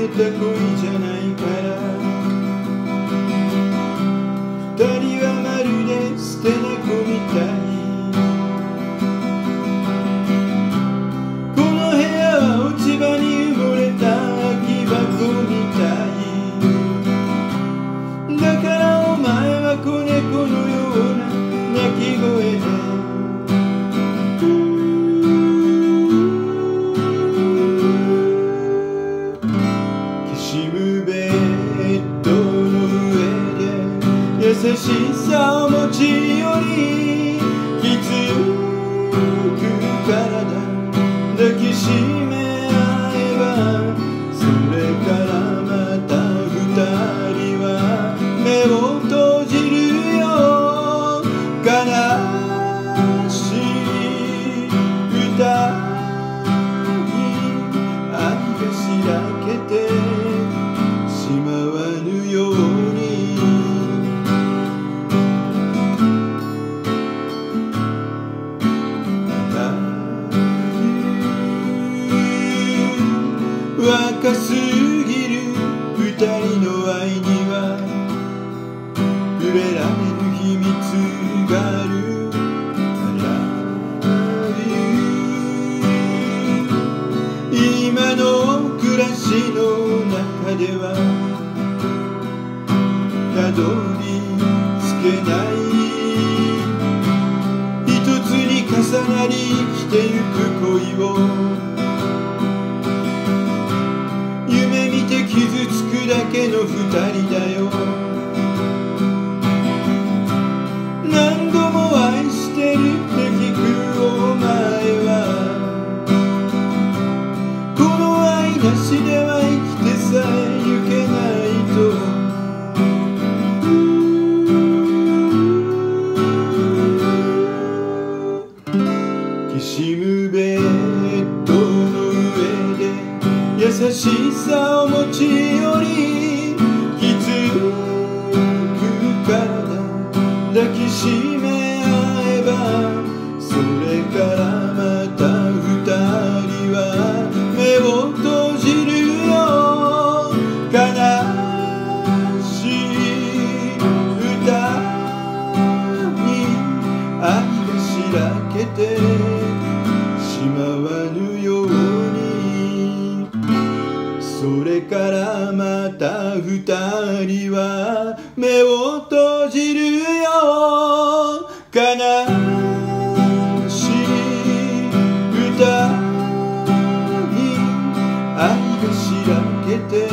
た恋じゃないから二人はまるで捨て猫みたいこの部屋は落ち葉に埋もれた空き箱みたいだからお前は子猫のような鳴き声で優しさを持ち寄りきつく体抱きしめ合えばそれからまた二人は目を閉じるよ悲しい歌に愛がしらけてしまわぬように若すぎる二人の愛には触れられぬ秘密がある I love you 今の暮らしの中ではたどり着けない一つに重なり生きてゆく恋を傷つくだけの二人だよ何度も愛してるって聞くお前はこの愛なしでは生きてさえゆけないときしむベッドの上で優しさを持ち寄りきつく体抱きしめ合えばそれからまた二人は目を閉じるよ悲しい歌に愛がしらけてしまわぬようにそれからまた二人は目を閉じるよ悲しい歌に愛がしらけて